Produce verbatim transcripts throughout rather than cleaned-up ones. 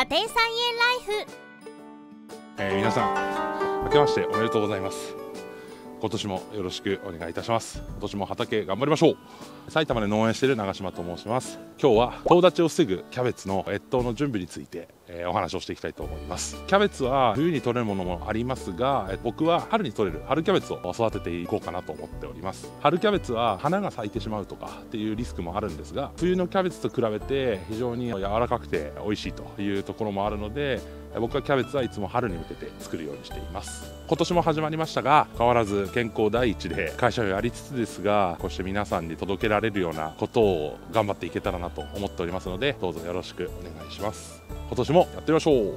家庭菜園ライフ、 えー、皆さん明けましておめでとうございます。今年もよろしくお願いいたします。今年も畑頑張りましょう。埼玉で農園している長島と申します。今日はとう立ちを防ぐキャベツの越冬の準備について、えー、お話をしていきたいと思います。キャベツは冬に採れるものもありますが、え僕は春に採れる春キャベツを育てていこうかなと思っております。春キャベツは花が咲いてしまうとかっていうリスクもあるんですが、冬のキャベツと比べて非常に柔らかくて美味しいというところもあるので、僕はキャベツはいつも春に向けて作るようにしています。今年も始まりましたが、変わらず健康第一で会社をやりつつですが、こうして皆さんに届けられるようなことを頑張っていけたらなと思っておりますので、どうぞよろしくお願いします。今年もやってみましょう。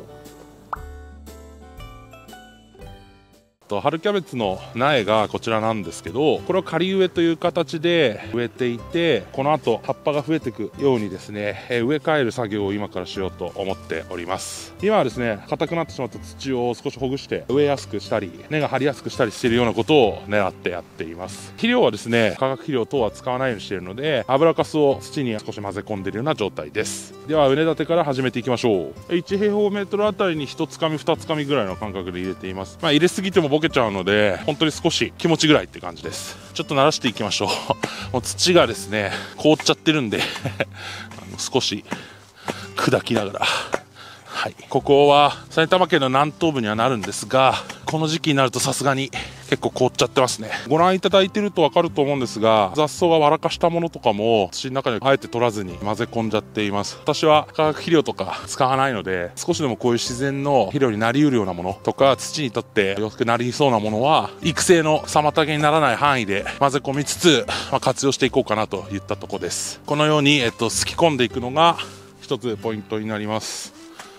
春キャベツの苗がこちらなんですけど、これは仮植えという形で植えていて、この後葉っぱが増えていくようにですね、え植え替える作業を今からしようと思っております。今はですね、硬くなってしまった土を少しほぐして植えやすくしたり根が張りやすくしたりしているようなことを狙ってやっています。肥料はですね、化学肥料等は使わないようにしているので、油かすを土に少し混ぜ込んでいるような状態です。では畝立てから始めていきましょう。いち平方メートルあたりにいちつかみにつかみぐらいの間隔で入れています。まあ、入れすぎてもボケちゃうので、本当に少し気持ちぐらいって感じです。ちょっと慣らしていきましょう。もう土がですね凍っちゃってるんであの少し砕きながら、はい、ここは埼玉県の南東部にはなるんですが、この時期になるとさすがに結構凍っちゃってますね。ご覧いただいていると分かると思うんですが、雑草が笑かしたものとかも土の中にあえて取らずに混ぜ込んじゃっています。私は化学肥料とか使わないので、少しでもこういう自然の肥料になりうるようなものとか、土にとって良くなりそうなものは育成の妨げにならない範囲で混ぜ込みつつ、まあ、活用していこうかなといったところです。このように、えっと、すき込んでいくのが一つポイントになります。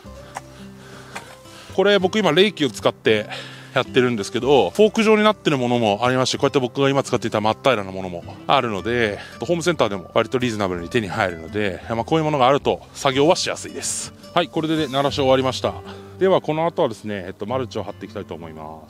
これ僕今冷気を使ってやってるんですけど、フォーク状になってるものもありまして、こうやって僕が今使っていた真っ平らなものもあるので、ホームセンターでも割とリーズナブルに手に入るので、まあ、こういうものがあると作業はしやすいです。はい、これで鳴らし終わりました。ではこの後はですね、えっと、マルチを張っていきたいと思います。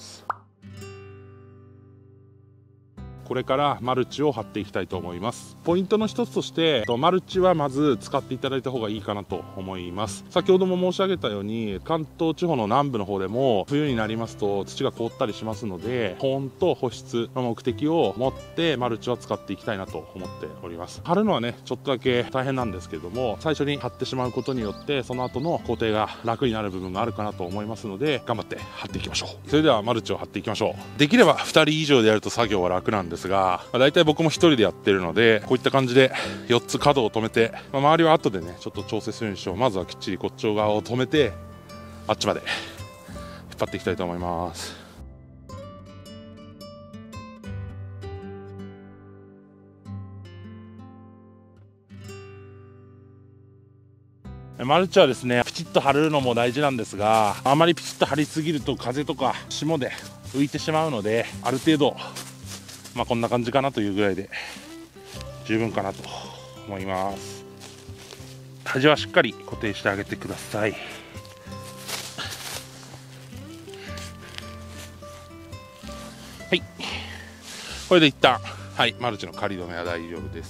これからマルチを張っていきたいと思います。ポイントの一つとして、マルチはまず使っていただいた方がいいかなと思います。先ほども申し上げたように、関東地方の南部の方でも冬になりますと土が凍ったりしますので、保温と保湿の目的を持ってマルチは使っていきたいなと思っております。張るのはねちょっとだけ大変なんですけれども、最初に張ってしまうことによってその後の工程が楽になる部分があるかなと思いますので、頑張って張っていきましょう。それではマルチを張っていきましょう。できればふたり以上でやると作業は楽なんですですが、まあ、大体僕もひとりでやってるので、こういった感じでよっつ角を止めて、まあ、周りは後でねちょっと調整するようにしよう。まずはきっちりこっち側を止めて、あっちまで引っ張っていきたいと思います。マルチはですねピチッと張るのも大事なんですが、あまりピチッと張りすぎると風とか霜で浮いてしまうので、ある程度まあこんな感じかなというぐらいで十分かなと思います。端はしっかり固定してあげてください。はい、これで一旦、はい、マルチの仮止めは大丈夫です。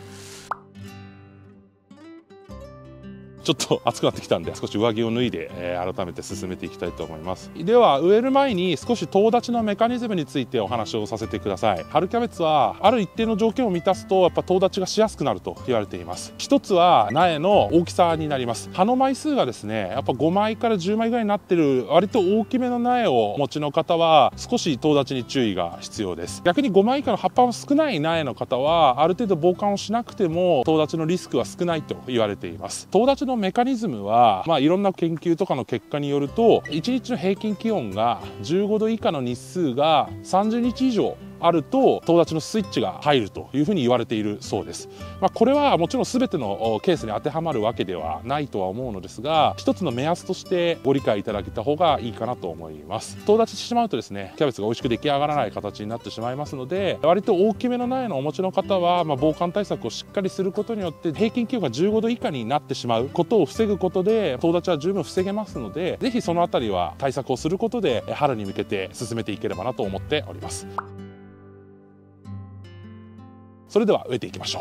ちょっと暑くなってきたんで、少し上着を脱いで、えー、改めて進めていきたいと思います。では植える前に少しとう立ちのメカニズムについてお話をさせてください。春キャベツはある一定の条件を満たすとやっぱとう立ちがしやすくなると言われています。一つは苗の大きさになります。葉の枚数がですねやっぱごまいからじゅうまいぐらいになってる割と大きめの苗をお持ちの方は少しとう立ちに注意が必要です。逆にごまい以下の葉っぱの少ない苗の方はある程度防寒をしなくてもとう立ちのリスクは少ないと言われています。とう立ちのメカニズムは、まあ、いろんな研究とかの結果によると、いちにちの平均気温がじゅうごど以下の日数がさんじゅうにち以上あるととう立ちのスイッチが入るというふうに言われているそうです。まあ、これはもちろん全てのケースに当てはまるわけではないとは思うのですが、一つの目安としてご理解いただけた方がいいかなと思います。とう立ちしてしまうとですねキャベツが美味しく出来上がらない形になってしまいますので、割と大きめの苗のお持ちの方は、まあ、防寒対策をしっかりすることによって平均気温がじゅうごど以下になってしまうことを防ぐことでとう立ちは十分防げますので、ぜひそのあたりは対策をすることで春に向けて進めていければなと思っております。それでは植えていきましょう。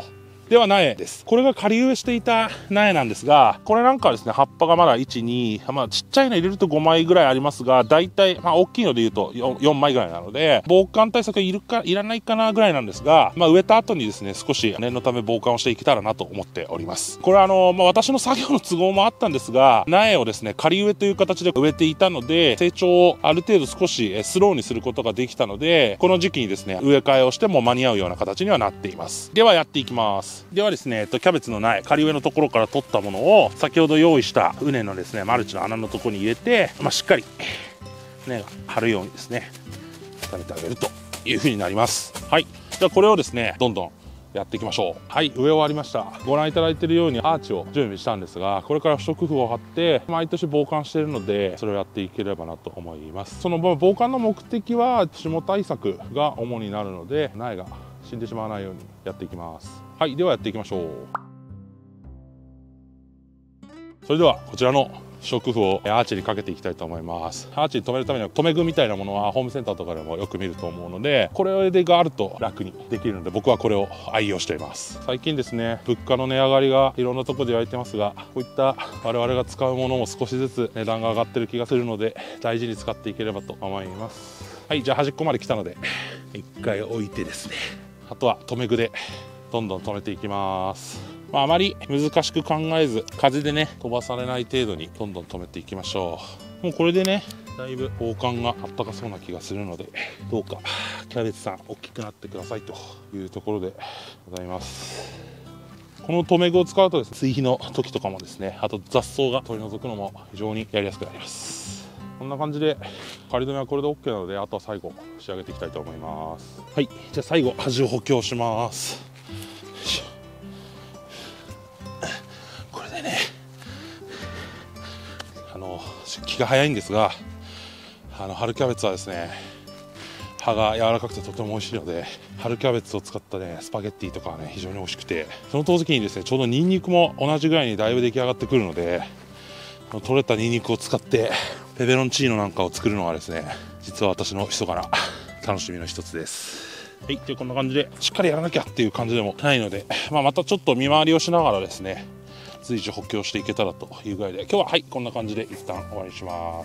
では苗です。これが仮植えしていた苗なんですが、これなんかはですね、葉っぱがまだいち、に、まあちっちゃいの入れるとごまいぐらいありますが、だいたい、まあ大きいので言うと 4, よんまいぐらいなので、防寒対策いるか、いらないかなぐらいなんですが、まあ植えた後にですね、少し念のため防寒をしていけたらなと思っております。これはあの、まあ私の作業の都合もあったんですが、苗をですね、仮植えという形で植えていたので、成長をある程度少しスローにすることができたので、この時期にですね、植え替えをしても間に合うような形にはなっています。ではやっていきます。ではですね、えっと、キャベツの苗、仮植えのところから取ったものを、先ほど用意した畝のですね、マルチの穴のところに入れて、まあ、しっかり根が張るようにですね、固めてあげるという風になります。はい。じゃあこれをですね、どんどんやっていきましょう。はい、植え終わりました。ご覧いただいているようにアーチを準備したんですが、これから不織布を貼って毎年防寒しているので、それをやっていければなと思います。その防寒の目的は霜対策が主になるので、苗が死んでしまわないようにやっていきます。はい、ではやっていきましょう。それではこちらの不織布をアーチにかけていきたいと思います。アーチに留めるためには留め具みたいなものはホームセンターとかでもよく見ると思うので、これがあると楽にできるので、僕はこれを愛用しています。最近ですね、物価の値上がりがいろんなところで言われてますが、こういった我々が使うものも少しずつ値段が上がってる気がするので、大事に使っていければと思います。はい、じゃあ端っこまで来たので一回置いてですね、あとは留め具でどんどん留めていきます。まあ、あまり難しく考えず、風でね飛ばされない程度にどんどん止めていきましょう。もうこれでね、だいぶ防寒があったかそうな気がするので、どうかキャベツさん大きくなってくださいというところでございます。この留め具を使うとですね、追肥の時とかもですね、あと雑草が取り除くのも非常にやりやすくなります。こんな感じで仮留めはこれで OK なので、あとは最後仕上げていきたいと思います。はい、じゃあ最後端を補強します。これでね、あの気が早いんですが、あの春キャベツはですね、葉が柔らかくてとても美味しいので、春キャベツを使ったねスパゲッティとかはね非常に美味しくて、その時にですね、ちょうどニンニクも同じぐらいにだいぶ出来上がってくるので、取れたニンニクを使ってペペロンチーノなんかを作るのがですね、実は私の密かな楽しみの一つです。はい、でこんな感じでしっかりやらなきゃっていう感じでもないので、まあ、またちょっと見回りをしながらですね、随時補強していけたらというぐらいで、今日ははいこんな感じで一旦終わりにします。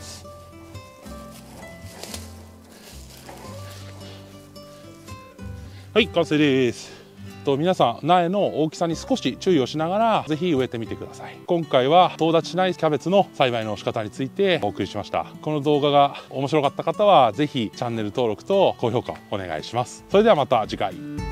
はい、完成です。と皆さん、苗の大きさに少し注意をしながらぜひ植えてみてください。今回はとう立ちしないキャベツの栽培の仕方についてお送りしました。この動画が面白かった方はぜひチャンネル登録と高評価お願いします。それではまた次回。